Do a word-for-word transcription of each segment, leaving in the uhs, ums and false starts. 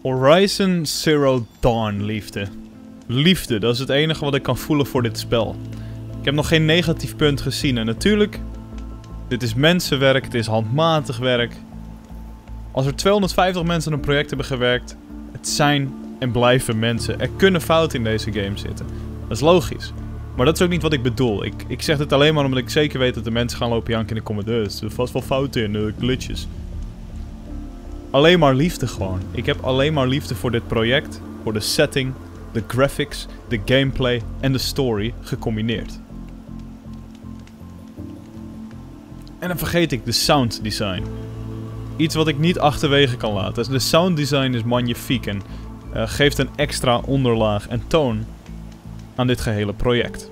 Horizon Zero Dawn, liefde. Liefde, dat is het enige wat ik kan voelen voor dit spel. Ik heb nog geen negatief punt gezien. En natuurlijk, dit is mensenwerk, het is handmatig werk. Als er tweehonderdvijftig mensen aan een project hebben gewerkt, het zijn en blijven mensen. Er kunnen fouten in deze game zitten. Dat is logisch. Maar dat is ook niet wat ik bedoel. Ik, ik zeg het alleen maar omdat ik zeker weet dat de mensen gaan lopen janken in de comments. Er vast wel fouten in, uh, glitches. Alleen maar liefde gewoon. Ik heb alleen maar liefde voor dit project, voor de setting, de graphics, de gameplay en de story gecombineerd. En dan vergeet ik de sound design. Iets wat ik niet achterwege kan laten. De sound design is magnifiek en uh, geeft een extra onderlaag en toon aan dit gehele project.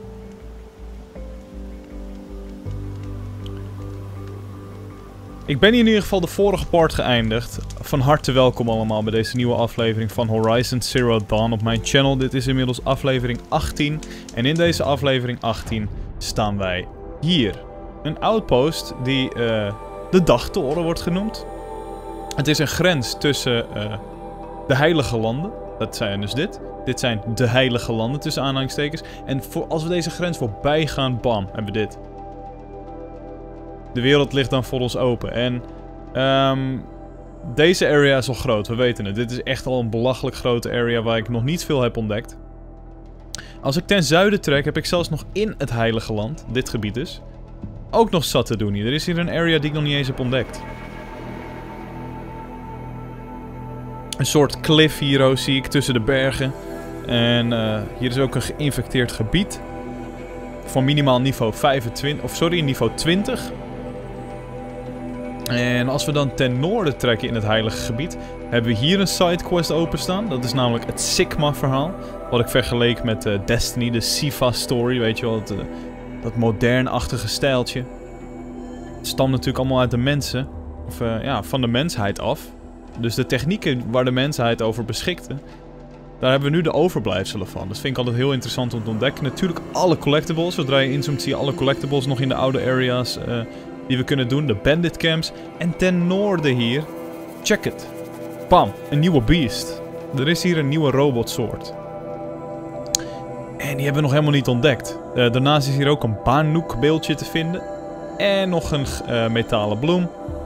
Ik ben hier in ieder geval de vorige part geëindigd. Van harte welkom allemaal bij deze nieuwe aflevering van Horizon Zero Dawn op mijn channel. Dit is inmiddels aflevering achttien. En in deze aflevering achttien staan wij hier. Een outpost die uh, de Dagtoren wordt genoemd. Het is een grens tussen uh, de heilige landen. Dat zijn dus dit. Dit zijn de heilige landen tussen aanhalingstekens. En voor, als we deze grens voorbij gaan, bam, hebben we dit. De wereld ligt dan voor ons open. En um, deze area is al groot, we weten het. Dit is echt al een belachelijk grote area waar ik nog niet veel heb ontdekt. Als ik ten zuiden trek, heb ik zelfs nog in het heilige land, dit gebied dus, ook nog zat te doen hier. Er is hier een area die ik nog niet eens heb ontdekt. Een soort cliff hier oh, zie ik tussen de bergen. En uh, hier is ook een geïnfecteerd gebied. Van minimaal niveau vijfentwintig, of sorry, niveau twintig. En als we dan ten noorden trekken in het heilige gebied, hebben we hier een sidequest openstaan. Dat is namelijk het Sigma-verhaal. Wat ik vergeleek met uh, Destiny, de Siva-story, weet je wel. Het, uh, dat modern-achtige stijltje. Het stamt natuurlijk allemaal uit de mensen, of uh, ja, van de mensheid af. Dus de technieken waar de mensheid over beschikte, daar hebben we nu de overblijfselen van. Dat vind ik altijd heel interessant om te ontdekken. Natuurlijk alle collectibles. Zodra je inzoomt zie je alle collectibles nog in de oude areas uh, die we kunnen doen. De bandit camps. En ten noorden hier, check het. Bam, een nieuwe beast. Er is hier een nieuwe robotsoort. En die hebben we nog helemaal niet ontdekt. Uh, daarnaast is hier ook een Banuk beeldje te vinden. En nog een uh, metalen bloem.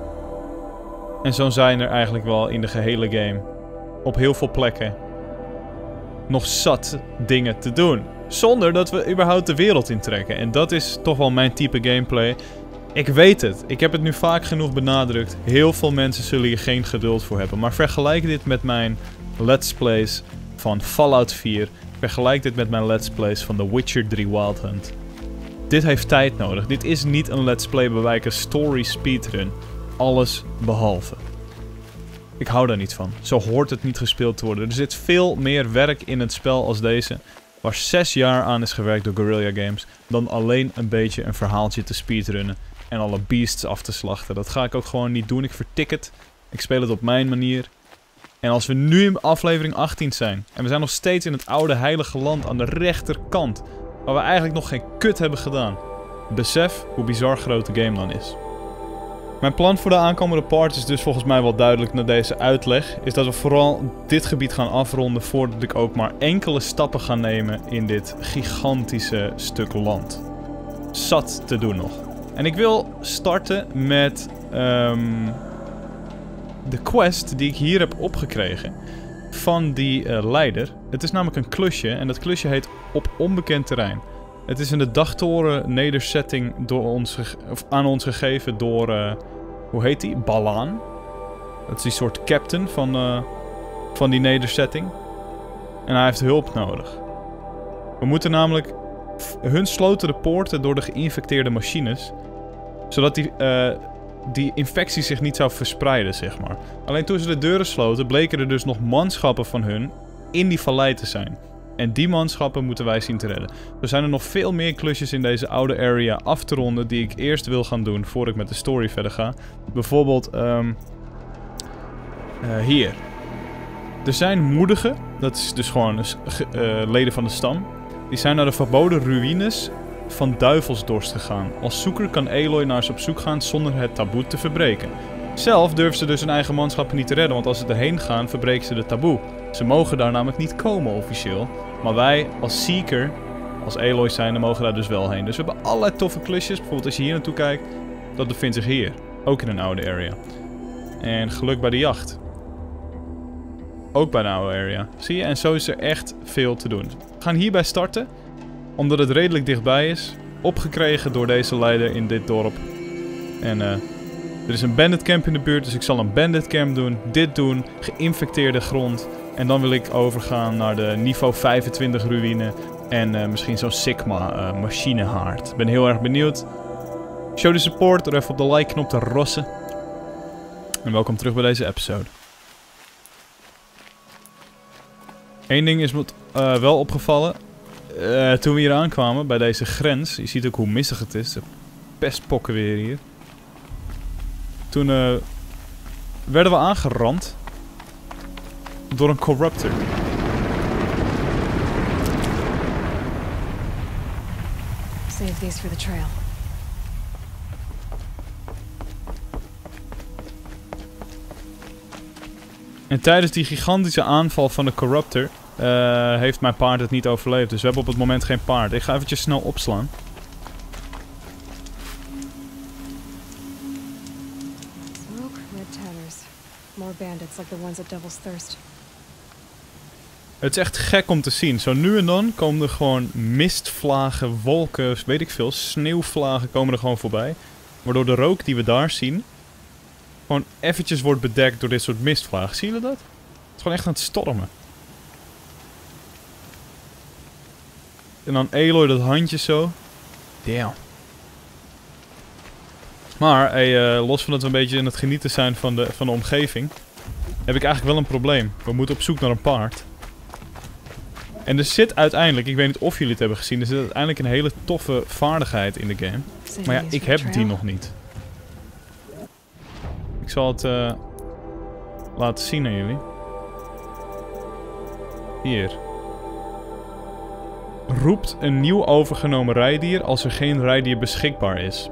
En zo zijn er eigenlijk wel in de gehele game, op heel veel plekken, nog zat dingen te doen. Zonder dat we überhaupt de wereld intrekken. En dat is toch wel mijn type gameplay. Ik weet het. Ik heb het nu vaak genoeg benadrukt. Heel veel mensen zullen hier geen geduld voor hebben. Maar vergelijk dit met mijn Let's Plays van Fallout vier. Vergelijk dit met mijn Let's Plays van The Witcher drie Wild Hunt. Dit heeft tijd nodig. Dit is niet een Let's Play waarbij ik een story speedrun. Alles behalve. Ik hou daar niet van. Zo hoort het niet gespeeld te worden. Er zit veel meer werk in het spel als deze, waar zes jaar aan is gewerkt door Guerrilla Games, dan alleen een beetje een verhaaltje te speedrunnen en alle beasts af te slachten. Dat ga ik ook gewoon niet doen. Ik vertik het. Ik speel het op mijn manier. En als we nu in aflevering achttien zijn, en we zijn nog steeds in het oude heilige land aan de rechterkant, waar we eigenlijk nog geen kut hebben gedaan, besef hoe bizar groot de game dan is. Mijn plan voor de aankomende part is dus volgens mij wel duidelijk na deze uitleg. Is dat we vooral dit gebied gaan afronden voordat ik ook maar enkele stappen ga nemen in dit gigantische stuk land. Zat te doen nog. En ik wil starten met um, de quest die ik hier heb opgekregen van die uh, leider. Het is namelijk een klusje en dat klusje heet Op Onbekend Terrein. Het is in de Dagtoren nederzetting door ons of aan ons gegeven door, uh, hoe heet die? Balaan. Dat is die soort captain van, uh, van die nederzetting. En hij heeft hulp nodig. We moeten namelijk, hun sloten de poorten door de geïnfecteerde machines, zodat die, uh, die infectie zich niet zou verspreiden, zeg maar. Alleen toen ze de deuren sloten, bleken er dus nog manschappen van hun in die vallei te zijn. En die manschappen moeten wij zien te redden. Er zijn er nog veel meer klusjes in deze oude area af te ronden die ik eerst wil gaan doen voor ik met de story verder ga. Bijvoorbeeld um, uh, hier. Er zijn moedigen, dat is dus gewoon uh, leden van de stam. Die zijn naar de verboden ruïnes van Duivelsdorst gegaan. Als zoeker kan Aloy naar ze op zoek gaan zonder het taboe te verbreken. Zelf durven ze dus hun eigen manschappen niet te redden, want als ze erheen gaan, verbreken ze de taboe. Ze mogen daar namelijk niet komen officieel. Maar wij als Seeker, als Aloy zijnde, mogen daar dus wel heen. Dus we hebben allerlei toffe klusjes. Bijvoorbeeld als je hier naartoe kijkt, dat bevindt zich hier. Ook in een oude area. En geluk bij de jacht. Ook bij een oude area. Zie je? En zo is er echt veel te doen. We gaan hierbij starten, omdat het redelijk dichtbij is. Opgekregen door deze leider in dit dorp. En uh, er is een bandit camp in de buurt, dus ik zal een bandit camp doen. Dit doen, geïnfecteerde grond. En dan wil ik overgaan naar de niveau vijfentwintig ruïne. En uh, misschien zo'n Sigma uh, machinehaard. Ik ben heel erg benieuwd. Show de support door even op de like knop te rossen. En welkom terug bij deze episode. Eén ding is me uh, wel opgevallen. Uh, toen we hier aankwamen bij deze grens. Je ziet ook hoe missig het is. De pestpokken weer hier. Toen uh, werden we aangerand. Door een corruptor. Save these for the trail. En tijdens die gigantische aanval van de corruptor uh, heeft mijn paard het niet overleefd. Dus we hebben op het moment geen paard. Ik ga eventjes snel opslaan. Smoke, red tatters. More bandits like the ones at Devil's Thirst. Het is echt gek om te zien. Zo nu en dan komen er gewoon mistvlagen, wolken, weet ik veel, sneeuwvlagen komen er gewoon voorbij. Waardoor de rook die we daar zien gewoon eventjes wordt bedekt door dit soort mistvlagen. Zie je dat? Het is gewoon echt aan het stormen. En dan Aloy dat handje zo. Damn. Maar, hey, uh, los van dat we een beetje in het genieten zijn van de, van de omgeving, heb ik eigenlijk wel een probleem. We moeten op zoek naar een paard. En er zit uiteindelijk, ik weet niet of jullie het hebben gezien, er zit uiteindelijk een hele toffe vaardigheid in de game. Maar ja, ik heb die nog niet. Ik zal het uh, laten zien aan jullie. Hier. Roept een nieuw overgenomen rijdier als er geen rijdier beschikbaar is.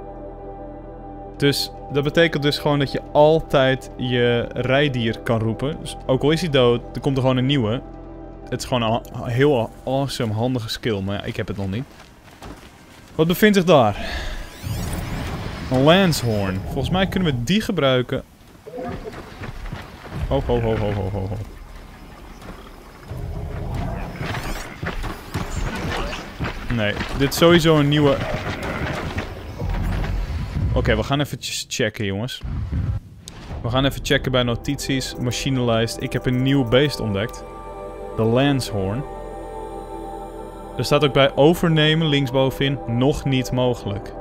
Dus dat betekent dus gewoon dat je altijd je rijdier kan roepen. Dus ook al is hij dood, er komt er gewoon een nieuwe. Het is gewoon een heel awesome, handige skill, maar ja, ik heb het nog niet. Wat bevindt zich daar? Een Lanshorn. Volgens mij kunnen we die gebruiken. Ho, ho, ho, ho, ho, ho, ho. Nee, dit is sowieso een nieuwe... Oké, okay, we gaan even checken, jongens. We gaan even checken bij notities, machinelijst. Ik heb een nieuw beest ontdekt. De Lanshorn. Er staat ook bij overnemen linksbovenin nog niet mogelijk.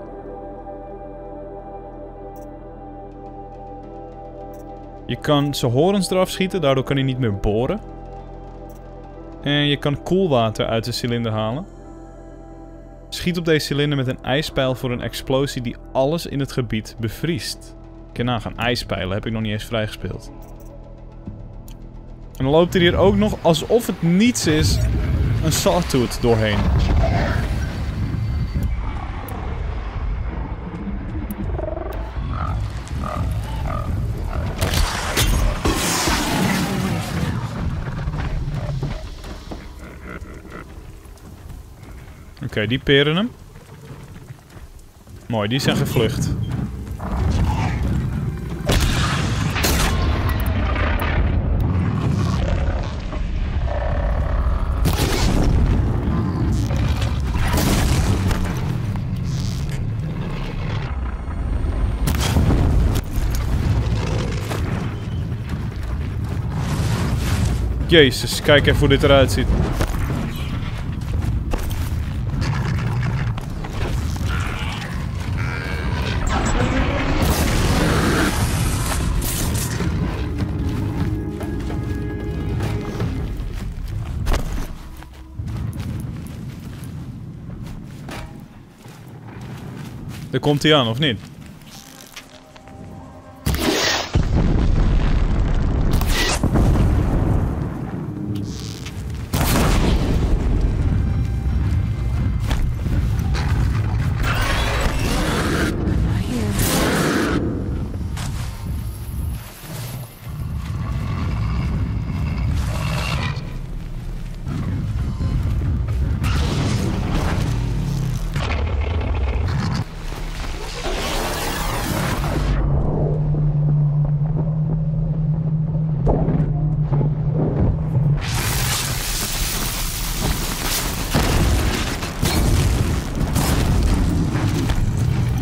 Je kan zijn horens eraf schieten, daardoor kan hij niet meer boren. En je kan koelwater uit de cilinder halen. Schiet op deze cilinder met een ijspijl voor een explosie die alles in het gebied bevriest. Ik kan nagaan, ijspijlen heb ik nog niet eens vrijgespeeld. En dan loopt er hier ook nog, alsof het niets is, een sawtooth doorheen. Oké, okay, die peren hem. Mooi, die zijn gevlucht. Jezus, kijk even hoe dit eruit ziet. Daar komt hij aan, of niet?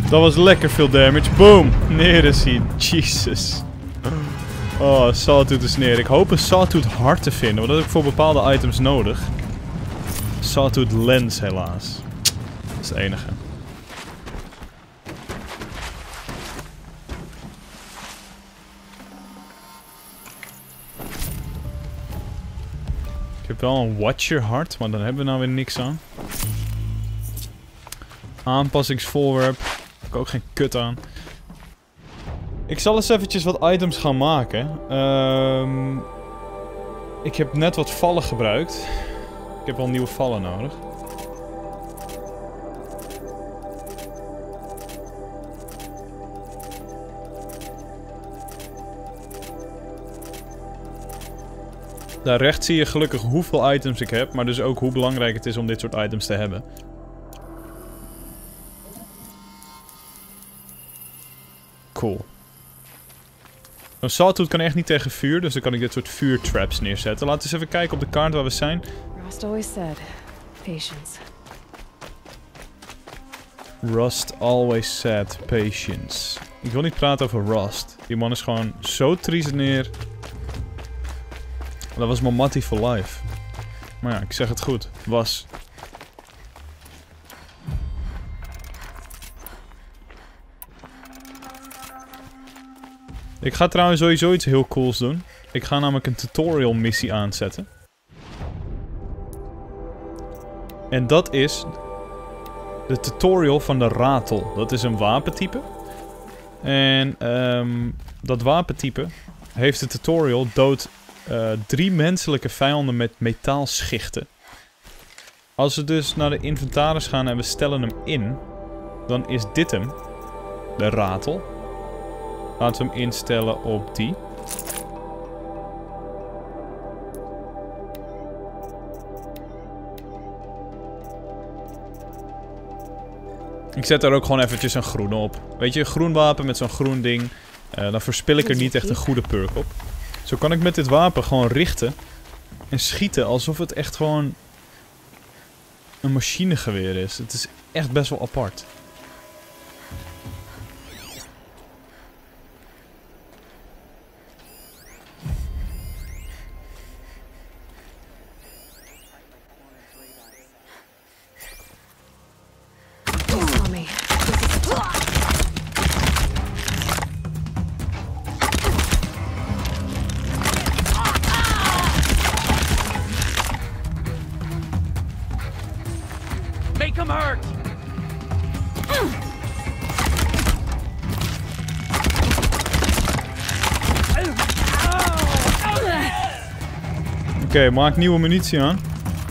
Dat was lekker veel damage. Boom! Neer is hij. Jesus. Oh, Sawtooth is neer. Ik hoop een Sawtooth hard te vinden, want dat heb ik voor bepaalde items nodig. Sawtooth lens helaas. Dat is het enige. Ik heb wel een Watcher hard, maar dan hebben we nou weer niks aan. Aanpassingsvoorwerp. Heb ik ook geen kut aan. Ik zal eens eventjes wat items gaan maken. Um, ik heb net wat vallen gebruikt. Ik heb wel nieuwe vallen nodig. Daar rechts zie je gelukkig hoeveel items ik heb, maar dus ook hoe belangrijk het is om dit soort items te hebben. Cool. Een Sawtooth kan echt niet tegen vuur, dus dan kan ik dit soort vuurtraps neerzetten. Laten we eens even kijken op de kaart waar we zijn. Rust always said, patience. Rust always said, patience. Ik wil niet praten over Rust. Die man is gewoon zo triest neer. Dat was mijn mattie for life. Maar ja, ik zeg het goed. Was. Ik ga trouwens sowieso iets heel cools doen. Ik ga namelijk een tutorial missie aanzetten. En dat is de tutorial van de ratel. Dat is een wapentype. En um, dat wapentype heeft de tutorial dood uh, drie menselijke vijanden met metaalschichten. Als we dus naar de inventaris gaan en we stellen hem in, dan is dit hem. De ratel. Laten we hem instellen op die. Ik zet er ook gewoon eventjes een groene op. Weet je, een groen wapen met zo'n groen ding. Uh, dan verspil ik er niet echt een goede perk op. Zo kan ik met dit wapen gewoon richten. En schieten alsof het echt gewoon een machinegeweer is. Het is echt best wel apart. Make him hurt! Oké, okay, maak nieuwe munitie aan.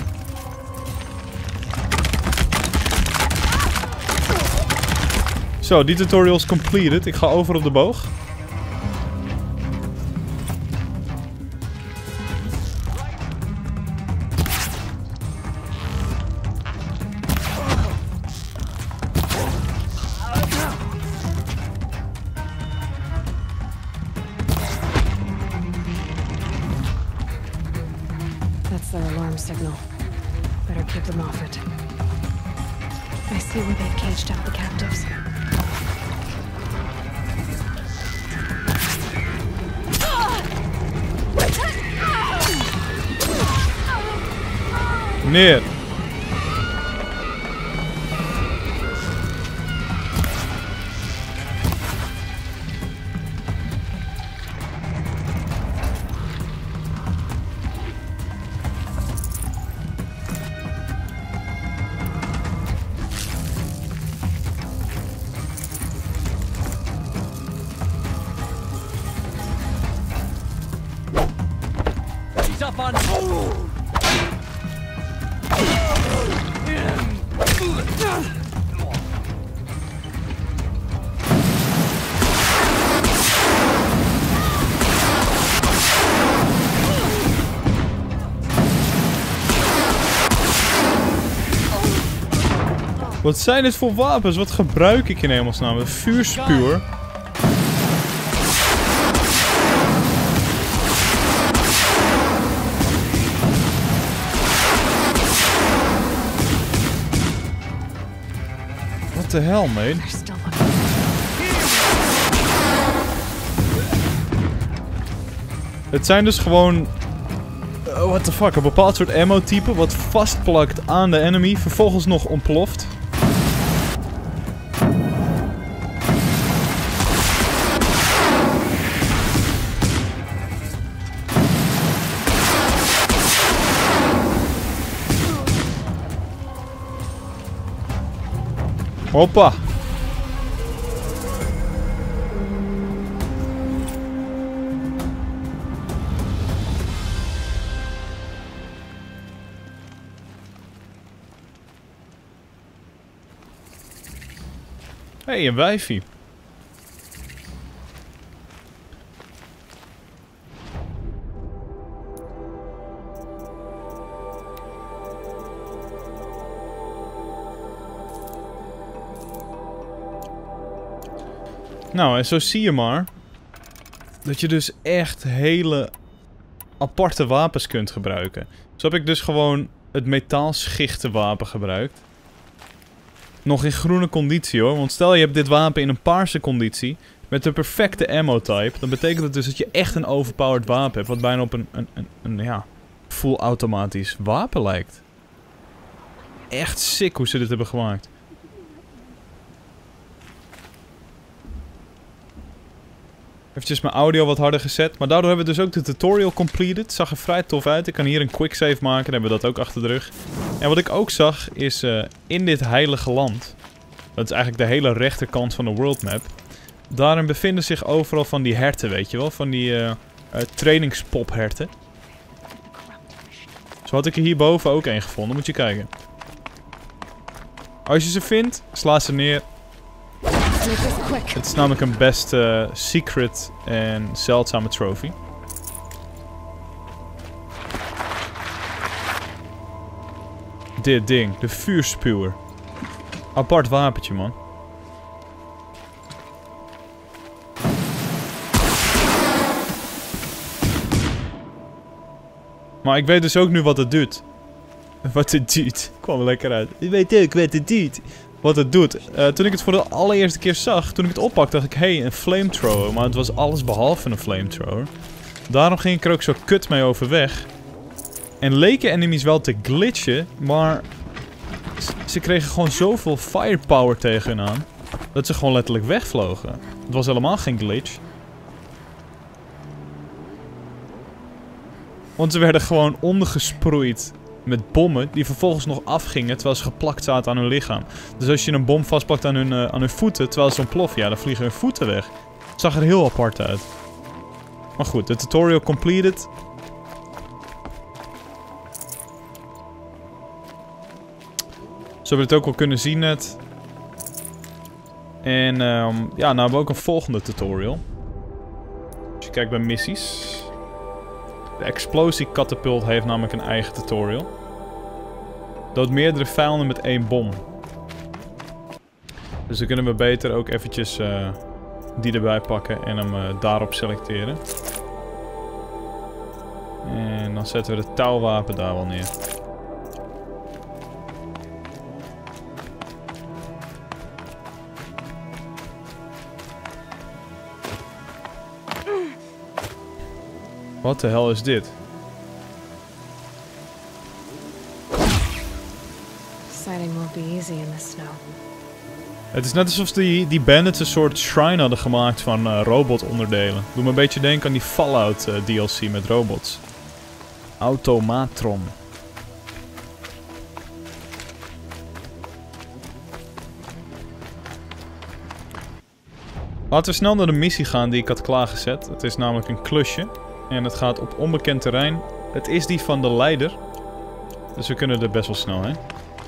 Zo, die tutorial is completed. Ik ga over op de boog. That's their alarm signal. Better keep them off it. I see where they've caged out the captives. Neer. He's up on. Wat zijn dit voor wapens? Wat gebruik ik in hemelsnaam? Een vuurspuwer. What the hell, man? They're still looking. Het zijn dus gewoon... Uh, what the fuck, een bepaald soort ammo type wat vastplakt aan de enemy, vervolgens nog ontploft. Hoppa! Hey, een wijfie. Nou, en zo zie je maar dat je dus echt hele aparte wapens kunt gebruiken. Zo heb ik dus gewoon het metaalschichtenwapen gebruikt. Nog in groene conditie hoor, want stel je hebt dit wapen in een paarse conditie met de perfecte ammo type, dan betekent het dus dat je echt een overpowered wapen hebt, wat bijna op een, een, een, een ja, full automatisch wapen lijkt. Echt sick hoe ze dit hebben gemaakt. Eventjes mijn audio wat harder gezet, maar daardoor hebben we dus ook de tutorial completed. Zag er vrij tof uit. Ik kan hier een quick save maken, dan hebben we dat ook achter de rug. En wat ik ook zag is uh, in dit heilige land, dat is eigenlijk de hele rechterkant van de world map, daarin bevinden zich overal van die herten, weet je wel, van die uh, uh, trainingspopherten. Zo had ik er hierboven ook een gevonden, moet je kijken. Als je ze vindt, sla ze neer. Het is namelijk een best uh, secret en zeldzame trophy. Dit ding, de vuurspuwer. Apart wapentje, man. Maar ik weet dus ook nu wat het doet. Wat het doet. Kwam er lekker uit. Ik weet ook wat het doet. Wat het doet. Uh, toen ik het voor de allereerste keer zag, toen ik het oppakte, dacht ik, hé, hey, een flamethrower. Maar het was alles behalve een flamethrower. Daarom ging ik er ook zo kut mee overweg. En leken enemies wel te glitchen, maar ze kregen gewoon zoveel firepower tegen hun aan, dat ze gewoon letterlijk wegvlogen. Het was helemaal geen glitch. Want ze werden gewoon ondergesproeid met bommen die vervolgens nog afgingen terwijl ze geplakt zaten aan hun lichaam. Dus als je een bom vastpakt aan hun, uh, aan hun voeten terwijl ze ontploffen, ja, dan vliegen hun voeten weg. Het zag er heel apart uit. Maar goed, de tutorial completed. Zo hebben we het ook al kunnen zien net. En um, ja, nou hebben we ook een volgende tutorial. Als je kijkt bij missies. De explosiekatapult heeft namelijk een eigen tutorial. Dood meerdere vijanden met één bom. Dus dan kunnen we beter ook eventjes uh, die erbij pakken en hem uh, daarop selecteren. En dan zetten we de touwwapen daar wel neer. Wat de hel is dit? Sighting won't be easy in the snow. Het is net alsof die, die bandits een soort shrine hadden gemaakt van uh, robotonderdelen. Doe me een beetje denken aan die Fallout uh, D L C met robots. Automatron. Laten we snel naar de missie gaan die ik had klaargezet. Het is namelijk een klusje. En het gaat op onbekend terrein. Het is die van de leider. Dus we kunnen er best wel snel heen.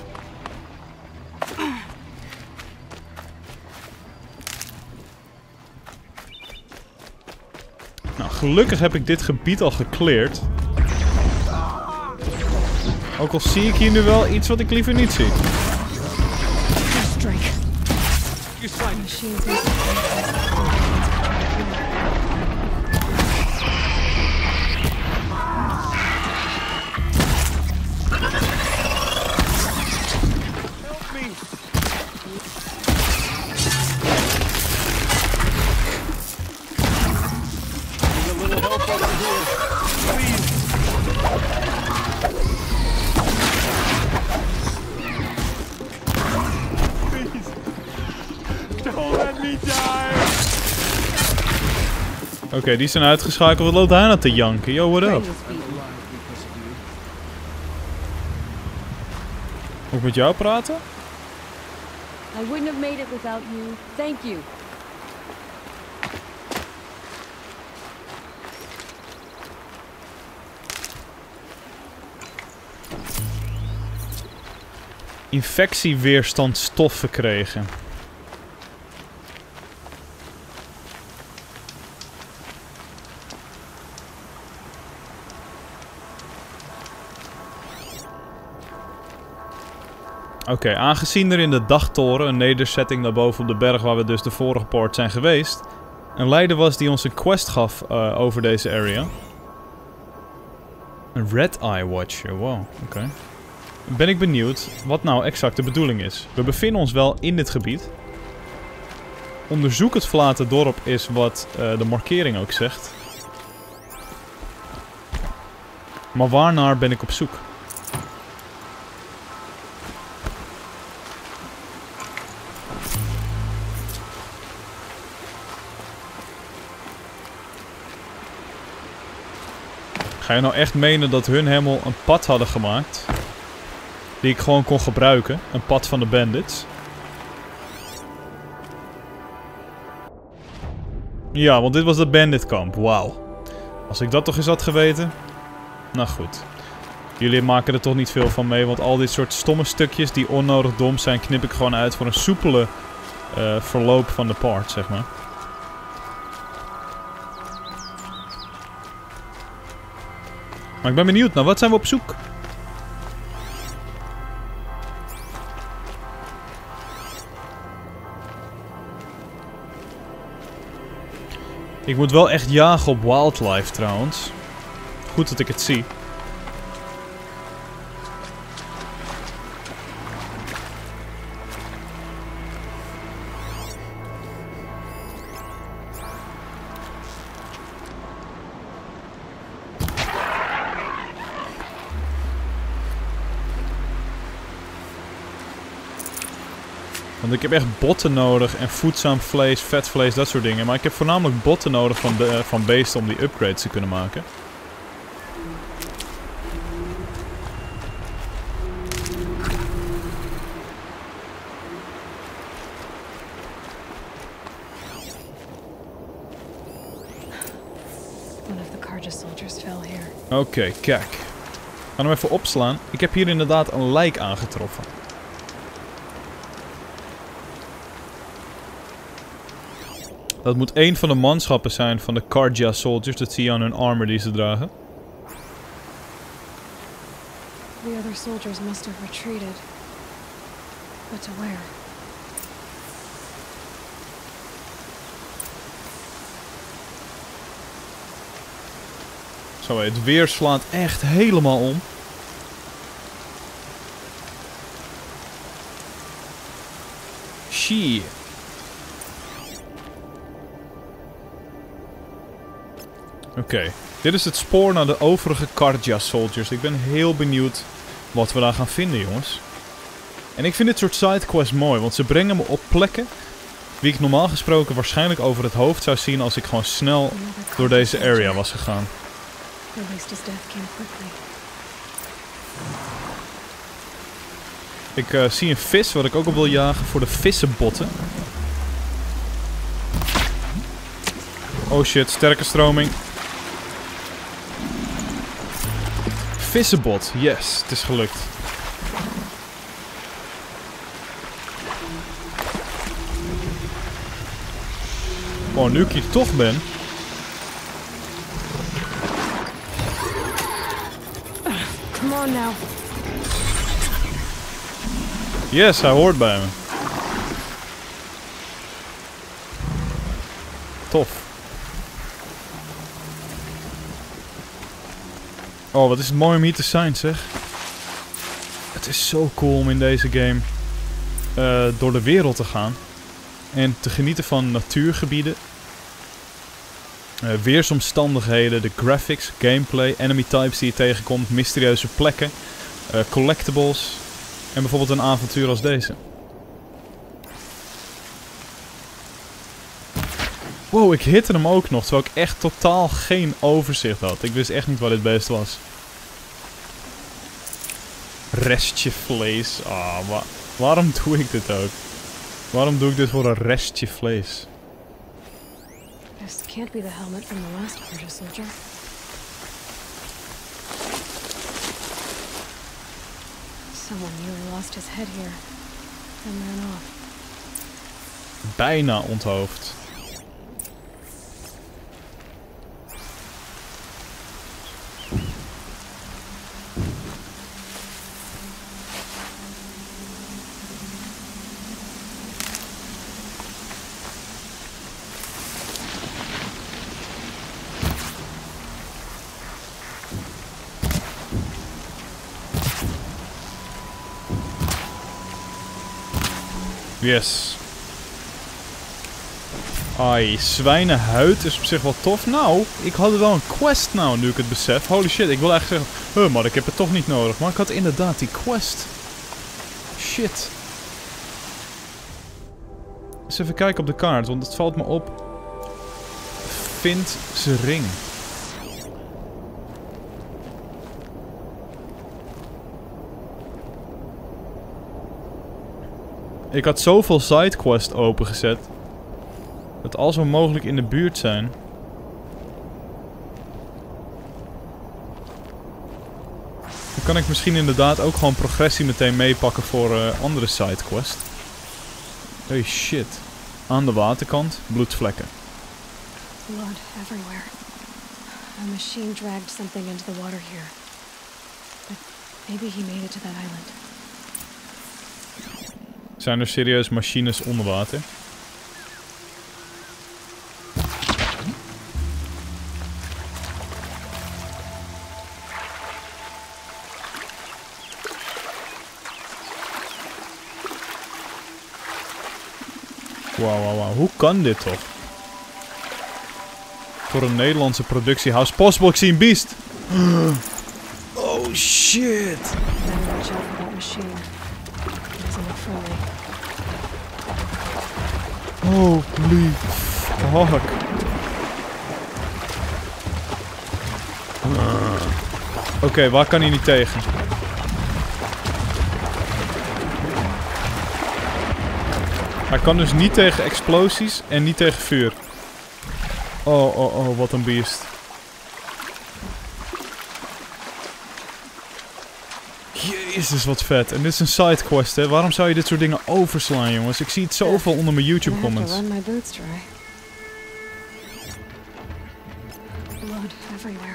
Nou, gelukkig heb ik dit gebied al gecleared. Ook al zie ik hier nu wel iets wat ik liever niet zie. Oké, okay, die zijn uitgeschakeld. Wat loopt hij nou te janken? Yo, what up? Moet ik met jou praten? I wouldn't have made it without you. Thank you. Infectieweerstand stof verkregen. Oké, okay, aangezien er in de dagtoren, een nederzetting daarboven op de berg waar we dus de vorige part zijn geweest, een leider was die ons een quest gaf uh, over deze area. Een Red Eye Watcher, wow, oké. Okay. Ben ik benieuwd wat nou exact de bedoeling is. We bevinden ons wel in dit gebied. Onderzoek het verlaten dorp is wat uh, de markering ook zegt. Maar waarnaar ben ik op zoek? Ga je nou echt menen dat hun helemaal een pad hadden gemaakt? Die ik gewoon kon gebruiken. Een pad van de bandits. Ja, want dit was het banditkamp. Wauw. Als ik dat toch eens had geweten. Nou goed. Jullie maken er toch niet veel van mee. Want al dit soort stomme stukjes die onnodig dom zijn, knip ik gewoon uit voor een soepele uh, verloop van de part, zeg maar. Maar ik ben benieuwd naar wat zijn we op zoek? Ik moet wel echt jagen op wildlife trouwens. Goed dat ik het zie. Want ik heb echt botten nodig en voedzaam vlees, vet vlees, dat soort dingen. Maar ik heb voornamelijk botten nodig van, de, van beesten om die upgrades te kunnen maken. Oké, okay, kijk. Ik ga hem even opslaan. Ik heb hier inderdaad een lijk aangetroffen. Dat moet één van de manschappen zijn van de Carja soldiers. Dat zie je aan hun armor die ze dragen. The other soldiers must have retreated. But to where? Zo, het weer slaat echt helemaal om. Shit. Oké, okay. Dit is het spoor naar de overige Carja soldiers. Ik ben heel benieuwd wat we daar gaan vinden, jongens. En ik vind dit soort sidequests mooi, want ze brengen me op plekken die ik normaal gesproken waarschijnlijk over het hoofd zou zien als ik gewoon snel door deze area was gegaan. Ik uh, zie een vis wat ik ook op wil jagen voor de vissenbotten. Oh shit, sterke stroming. Vissenbot, yes, het is gelukt. Oh, nu ik hier toch ben. Come on now. Yes, hij hoort bij me. Tof. Oh, wat is het mooi om hier te zijn, zeg. Het is zo cool om in deze game uh, door de wereld te gaan. En te genieten van natuurgebieden. Uh, weersomstandigheden, de graphics, gameplay, enemy types die je tegenkomt, mysterieuze plekken, uh, collectibles. En bijvoorbeeld een avontuur als deze. Wow, ik hitte hem ook nog, terwijl ik echt totaal geen overzicht had. Ik wist echt niet wat dit beest was. Restje vlees. Ah, wa waarom doe ik dit ook? Waarom doe ik dit voor een restje vlees? This can't be the helmet from the last British soldier. Someone nearly lost his head here. And ran off. Bijna onthoofd. Yes. Ai, zwijnenhuid is op zich wel tof. Nou, ik had wel een quest nou, nu ik het besef. Holy shit, ik wil eigenlijk zeggen... Huh, maar ik heb het toch niet nodig. Maar ik had inderdaad die quest. Shit. Eens even kijken op de kaart, want het valt me op. Vind zijn ring. Ik had zoveel sidequests opengezet. Dat als we mogelijk in de buurt zijn. Dan kan ik misschien inderdaad ook gewoon progressie meteen meepakken voor uh, andere sidequests. Hey shit. Aan de waterkant, bloedvlekken. Blood everywhere. A machine dragged something into the water here. But maybe he made it to that island. Zijn er serieus machines onder water? Wauw, wauw, wauw. Hoe kan dit toch? Voor een Nederlandse productie. How's possible? Ik zie een beest. Oh shit. Better watch out for that machine. It doesn't look friendly. Holy fuck. Oké, okay, waar kan hij niet tegen? Hij kan dus niet tegen explosies en niet tegen vuur. Oh, oh, oh, wat een beest. Jezus, wat vet. En dit is een sidequest, hè. Waarom zou je dit soort dingen overslaan, jongens? Ik zie het zoveel onder mijn YouTube comments. Blood everywhere.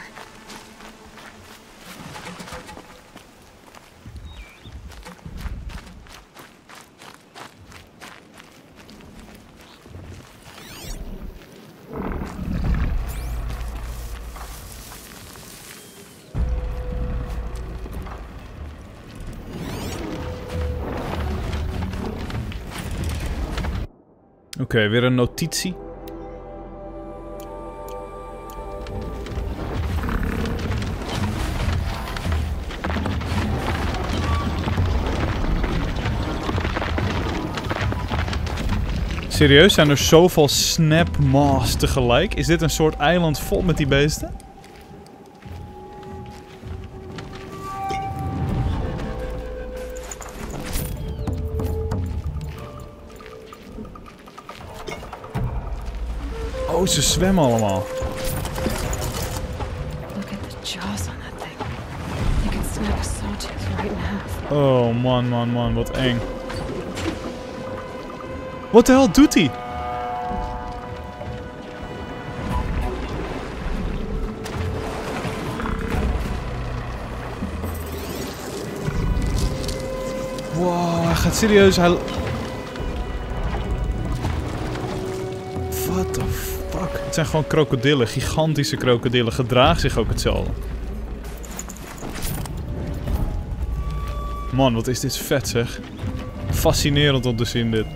Oké, okay, weer een notitie. Serieus, zijn er zoveel snapmaws tegelijk? Is dit een soort eiland vol met die beesten? Oh, ze zwemmen allemaal. Look at the jaws on that thing. They could snap a sawtooth right in half. Oh man, man, man, wat eng. Wat de hel doet hij? Wow, hij gaat serieus, hij... What the fuck? Het zijn gewoon krokodillen, gigantische krokodillen, gedraagt zich ook hetzelfde. Man, wat is dit vet zeg. Fascinerend om te zien dit.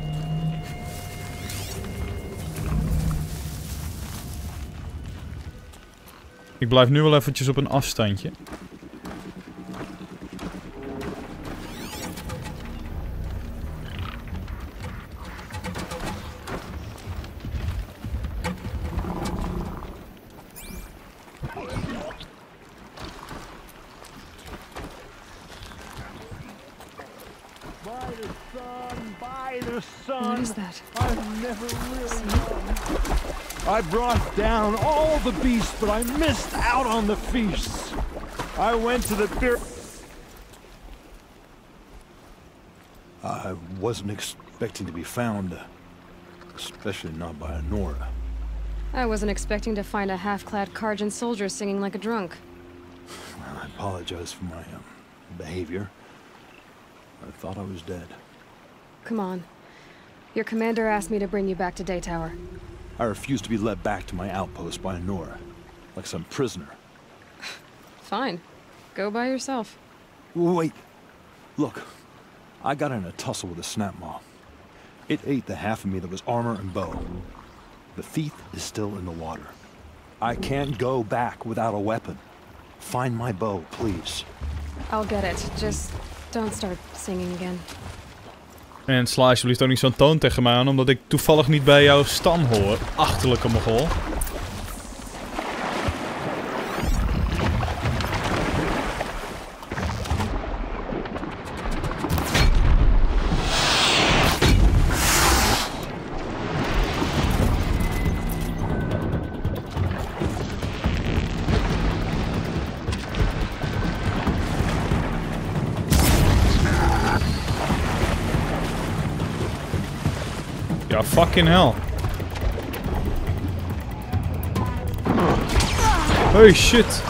Ik blijf nu wel eventjes op een afstandje. What is that? I've never really I brought down all the beasts, but I missed out on the feasts. I went to the beer. I wasn't expecting to be found, especially not by Nora. I wasn't expecting to find a half-clad Karjan soldier singing like a drunk. I apologize for my um, behavior. I thought I was dead. Come on. Your commander asked me to bring you back to Daytower. I refused to be led back to my outpost by Nora, like some prisoner. Fine. Go by yourself. Wait. Look. I got in a tussle with a snap maw. It ate the half of me that was armor and bow. The thief is still in the water. I can't go back without a weapon. Find my bow, please. I'll get it. Just don't start singing again. En sla alsjeblieft ook niet zo'n toon tegen mij aan, omdat ik toevallig niet bij jouw stam hoor. Achterlijke mogol. Ja, fucking hell. Hey, shit.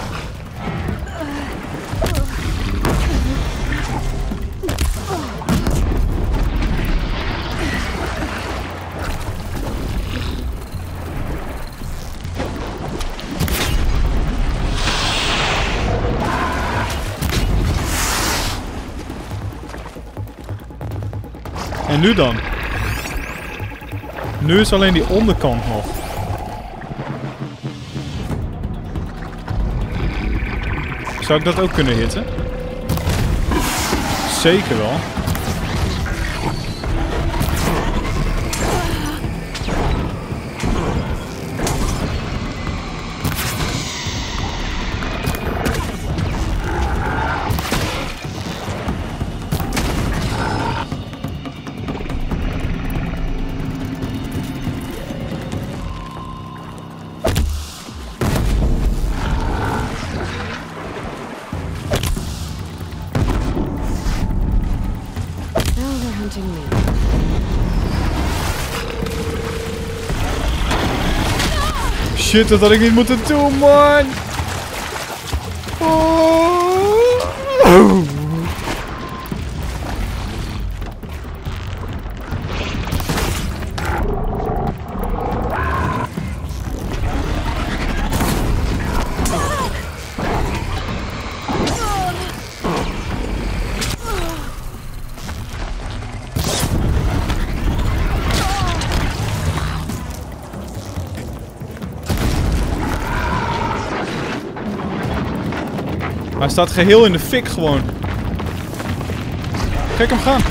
En nu dan? Nu is alleen die onderkant nog. Zou ik dat ook kunnen hitten? Zeker wel. Shit, dat had ik niet moeten doen, man! Oh. Oh. Hij staat geheel in de fik gewoon. Kijk hem gaan.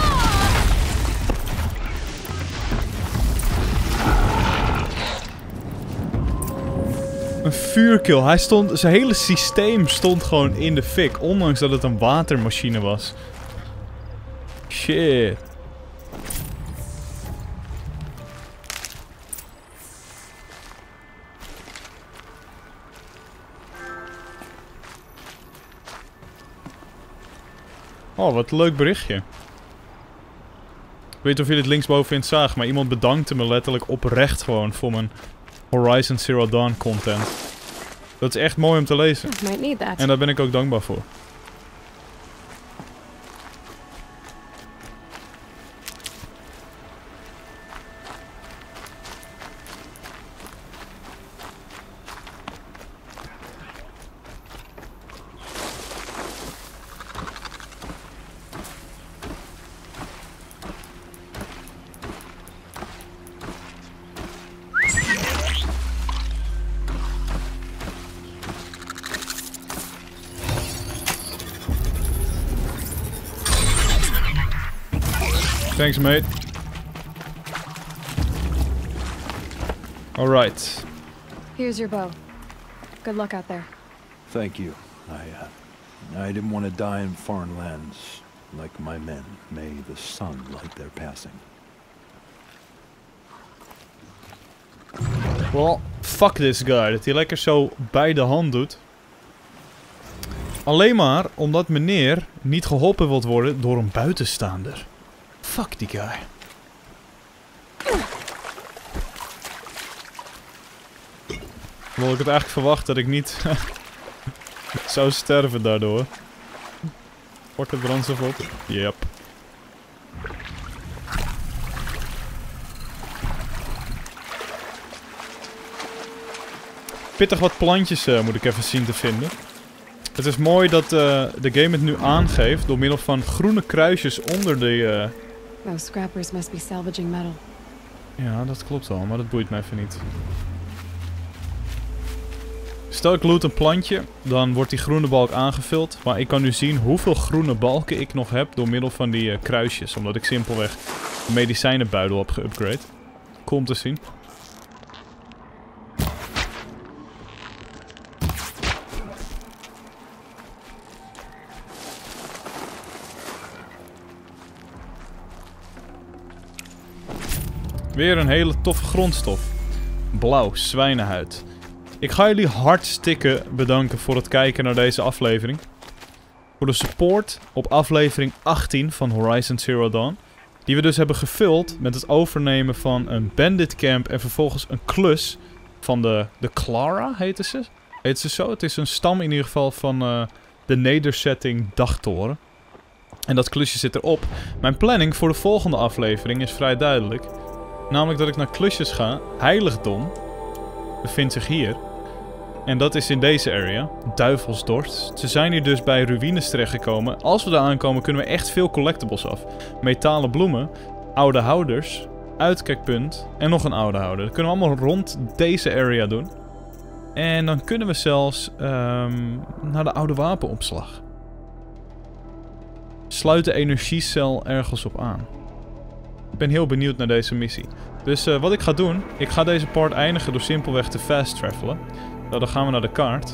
Een vuurkill. Hij stond, zijn hele systeem stond gewoon in de fik. Ondanks dat het een watermachine was. Shit. Oh, wat een leuk berichtje. Ik weet niet of jullie het linksbovenin zagen, maar iemand bedankte me letterlijk oprecht gewoon voor mijn Horizon Zero Dawn content. Dat is echt mooi om te lezen. En daar ben ik ook dankbaar voor. Thanks, mate. All right. Here's your bow. Good luck out there. Thank you. I, uh, I didn't want to die in foreign lands like my men. May the sun light their passing. Well, fuck this guy. Dat hij lekker zo bij de hand doet. Alleen maar omdat meneer niet geholpen wilt worden door een buitenstaander. Fuck die guy. Wil ik het eigenlijk verwacht dat ik niet zou sterven daardoor. Pak het brandstof op. Yep. Pittig wat plantjes uh, moet ik even zien te vinden. Het is mooi dat uh, de game het nu aangeeft door middel van groene kruisjes onder de... Uh... Those scrappers must be salvaging metal. Ja, dat klopt wel, maar dat boeit mij even niet. Stel ik loot een plantje, dan wordt die groene balk aangevuld. Maar ik kan nu zien hoeveel groene balken ik nog heb door middel van die uh, kruisjes. Omdat ik simpelweg de medicijnenbuidel heb geupgrade. Cool om te zien. Weer een hele toffe grondstof. Blauw, zwijnenhuid. Ik ga jullie hartstikke bedanken voor het kijken naar deze aflevering. Voor de support op aflevering achttien van Horizon Zero Dawn. Die we dus hebben gevuld met het overnemen van een bandit camp en vervolgens een klus van de, de Clara, heette ze? Heet ze zo? Het is een stam in ieder geval van uh, de nederzetting Dagtoren. En dat klusje zit erop. Mijn planning voor de volgende aflevering is vrij duidelijk. Namelijk dat ik naar klusjes ga. Heiligdom bevindt zich hier. En dat is in deze area. Duivelsdorst. Ze zijn hier dus bij ruïnes terechtgekomen. Als we daar aankomen kunnen we echt veel collectibles af. Metalen bloemen. Oude houders. Uitkijkpunt. En nog een oude houder. Dat kunnen we allemaal rond deze area doen. En dan kunnen we zelfs um, naar de oude wapenopslag. Sluit de energiecel ergens op aan. Ik ben heel benieuwd naar deze missie. Dus uh, wat ik ga doen, ik ga deze part eindigen door simpelweg te fast travelen. Nou, dan gaan we naar de kaart.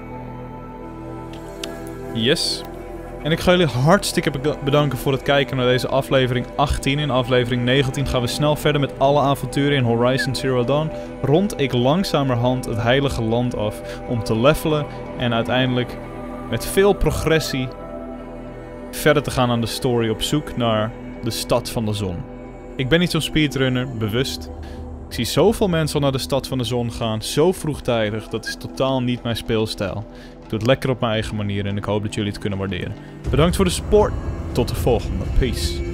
Yes. En ik ga jullie hartstikke bedanken voor het kijken naar deze aflevering achttien. In aflevering negentien gaan we snel verder met alle avonturen in Horizon Zero Dawn. Rond ik langzamerhand het heilige land af om te levelen en uiteindelijk met veel progressie verder te gaan aan de story op zoek naar de stad van de zon. Ik ben niet zo'n speedrunner, bewust. Ik zie zoveel mensen al naar de stad van de zon gaan, zo vroegtijdig, dat is totaal niet mijn speelstijl. Ik doe het lekker op mijn eigen manier en ik hoop dat jullie het kunnen waarderen. Bedankt voor de support, tot de volgende, peace.